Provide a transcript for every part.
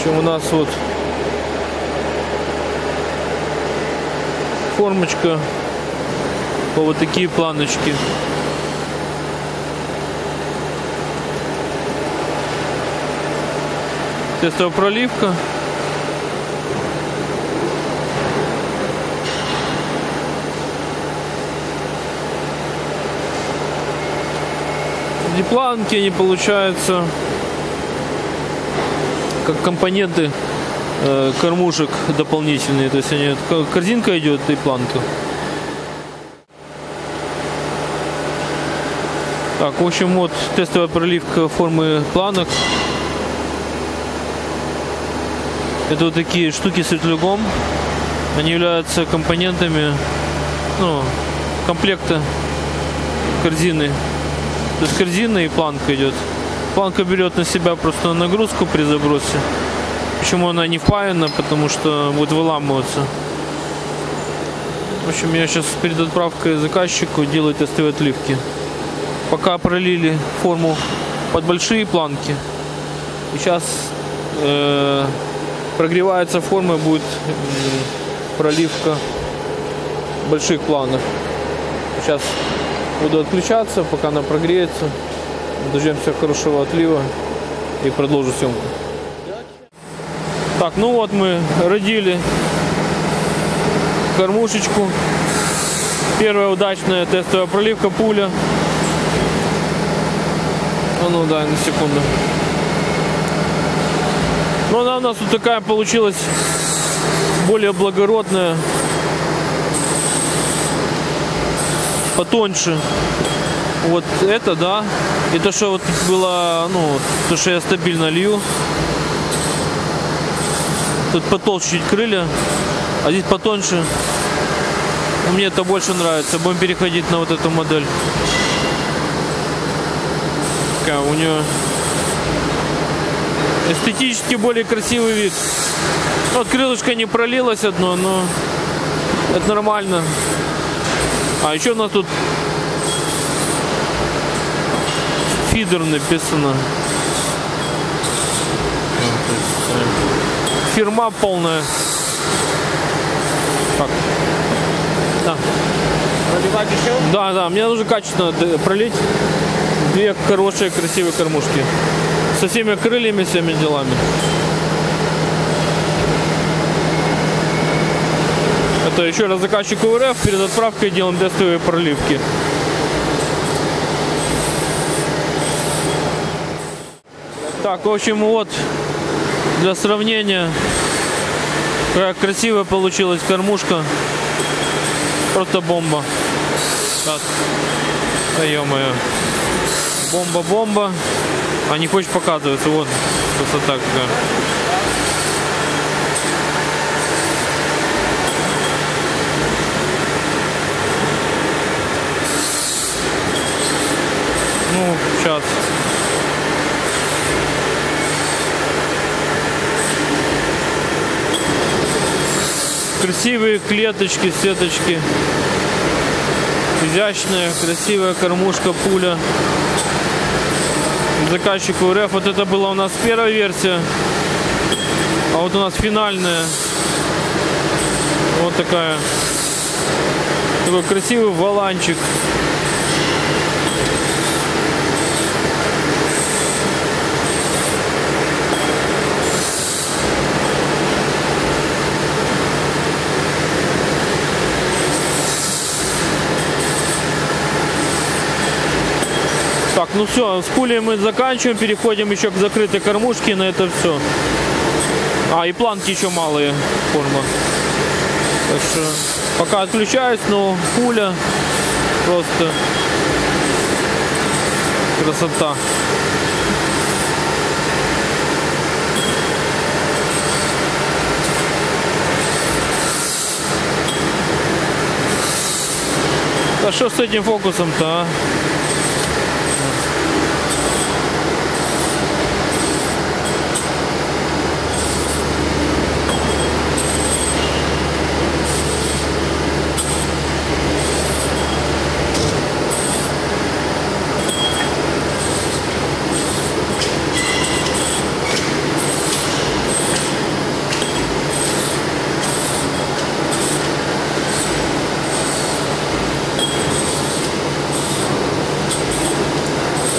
общем, у нас вот формочка по вот такие планочки. Тестовая проливка. Эти планки, они получаются как компоненты кормушек дополнительные. То есть они, корзинка идет и планка. Так, в общем, вот тестовая проливка формы планок. Это вот такие штуки с рычагом. Они являются компонентами, ну, комплекта корзины. То есть корзина и планка идет. Планка берет на себя просто нагрузку при забросе. Почему она не впаяна? Потому что будет выламываться. В общем, я сейчас перед отправкой заказчику делаю тестовые отливки. Пока пролили форму под большие планки. И сейчас прогревается форма, будет проливка больших планок. Сейчас буду отключаться, пока она прогреется. Дождемся хорошего отлива и продолжу съемку. Так, ну вот мы родили кормушечку. Первая удачная тестовая проливка пуля. Ну да, на секунду. Но она у нас вот такая получилась, более благородная, потоньше. Вот это, да. И то, что вот было, ну, то, что я стабильно лью. Тут потолще чуть крылья, а здесь потоньше. Мне это больше нравится. Будем переходить на вот эту модель. Такая у нее эстетически более красивый вид. Вот крылышко не пролилось одно, но это нормально. А еще у нас тут фидер написано. Фирма полная. Так. Да. Проливать еще? Да, да. Мне нужно качественно пролить две хорошие, красивые кормушки. Со всеми крыльями, всеми делами. Это еще раз заказчику РФ. Перед отправкой делаем тестовые проливки. Так, в общем, вот для сравнения, какая красивая получилась кормушка. Просто бомба. Так. Да ё-моё. Бомба-бомба. А не хочет показываться. Вот. Красота какая. Ну, сейчас. Красивые клеточки, сеточки. Изящная, красивая кормушка, пуля. Заказчику РФ. Вот это была у нас первая версия. А вот у нас финальная. Вот такая. Такой красивый воланчик. Так, ну все, с пулей мы заканчиваем, переходим еще к закрытой кормушке, на это все. А, и планки еще малые, форма. Так что пока отключаюсь, но пуля просто красота. А что с этим фокусом-то, а?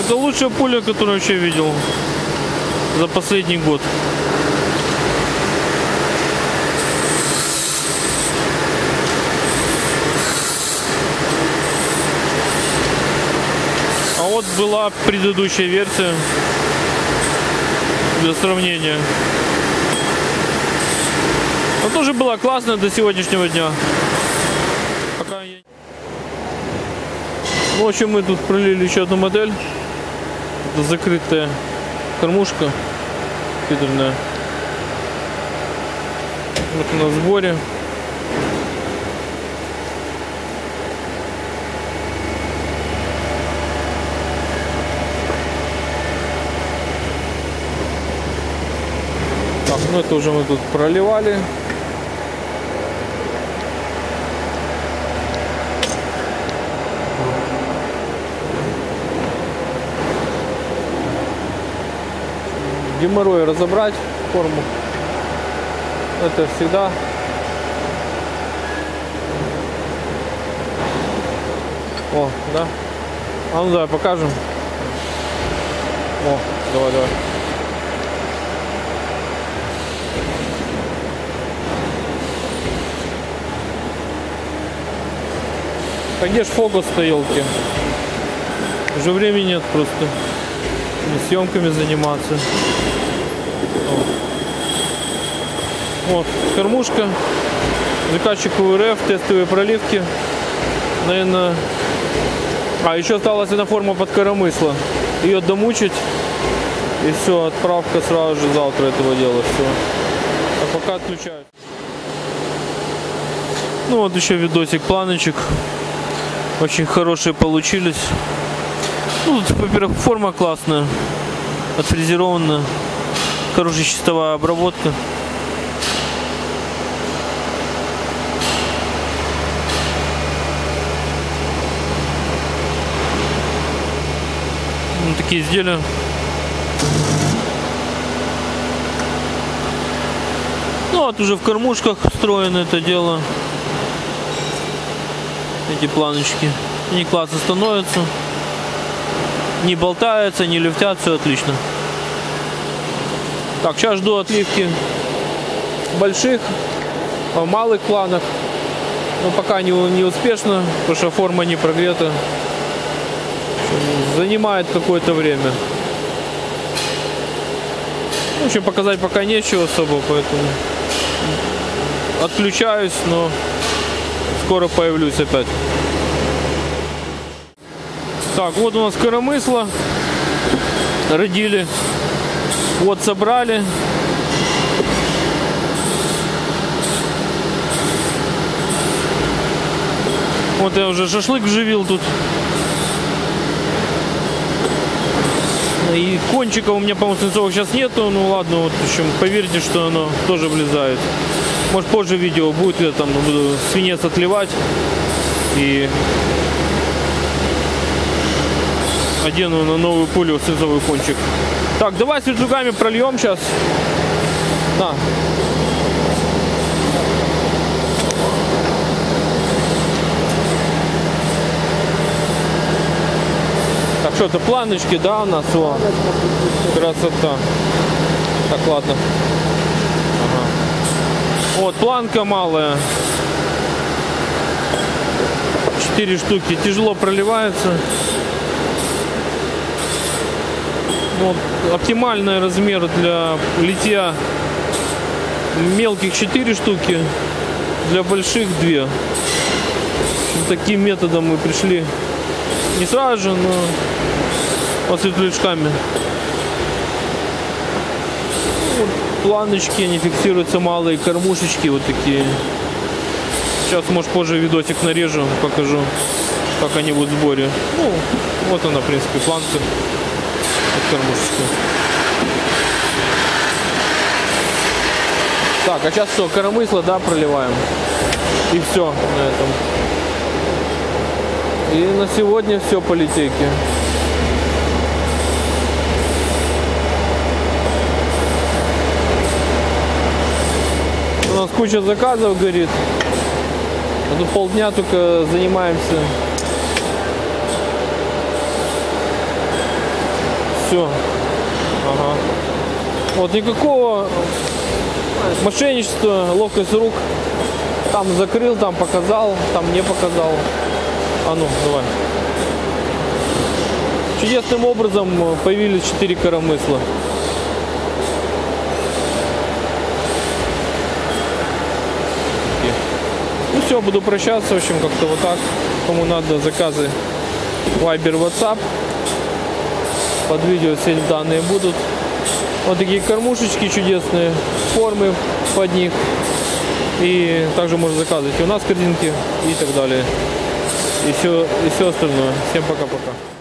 Это лучшая пуля, которую я вообще видел за последний год. А вот была предыдущая версия для сравнения. Она тоже была классная до сегодняшнего дня. Пока я... Ну, в общем, мы тут пролили еще одну модель. Это закрытая кормушка фидерная. Вот на сборе. Так, ну это уже мы тут проливали. Геморрой разобрать форму. Это всегда. О, да. А ну давай покажем. О, давай. А где ж фокус-то, елки? Уже времени нет просто съемками заниматься. Вот кормушка, заказчик УРФ, тестовые проливки, наверное. А еще осталась одна форма под коромысло. Ее домучить и все, отправка сразу же завтра этого дела. Все. А пока отключают. Ну вот еще видосик планочек. Очень хорошие получились. Ну, во-первых, форма классная, отфрезерованная, хорошая чистовая обработка. Ну, такие изделия. Ну, вот уже в кормушках встроено это дело. Эти планочки. Они классно становятся. Не болтаются, не люфтят, все отлично. Так, сейчас жду отливки больших, малых планок. Но пока не успешно, потому что форма не прогрета. Занимает какое-то время. В общем, показать пока нечего особо, поэтому отключаюсь, но скоро появлюсь опять. Так, вот у нас коромысло родили. Вот собрали. Вот я уже шашлык вживил тут. И кончика у меня, по-моему, свинцовых сейчас нету. Ну ладно, вот в общем, поверьте, что оно тоже влезает. Может, позже видео будет, я там буду свинец отливать и одену на новую пулю свинцовый кончик. Так, давай светлюками прольем сейчас. На. Так, что-то планочки, да, у нас? О, красота. Так, ладно. Ага. Вот, планка малая. 4 штуки. Тяжело проливается. Вот, оптимальный размер для литья мелких 4 штуки, для больших 2. Таким методом мы пришли не сразу же, но по светлячками. Вот, планочки, они фиксируются, малые кормушечки вот такие. Сейчас, может, позже видосик нарежу, покажу, как они будут в сборе. Ну, вот она, в принципе, планка. Кормушечки. Так, а сейчас все, коромысло, да, проливаем. И все на этом. И на сегодня все по литейке. У нас куча заказов горит. А тут полдня только занимаемся все. Ага. Вот никакого мошенничества, ловкость рук. Там закрыл, там показал, там не показал. А ну, давай. Чудесным образом появились 4 коромысла. Ну все, буду прощаться, в общем, как-то вот так. Кому надо, заказы Viber, WhatsApp. Под видео все данные будут. Вот такие кормушечки чудесные, формы под них. И также можно заказывать и у нас корзинки и так далее. И все остальное. Всем пока-пока.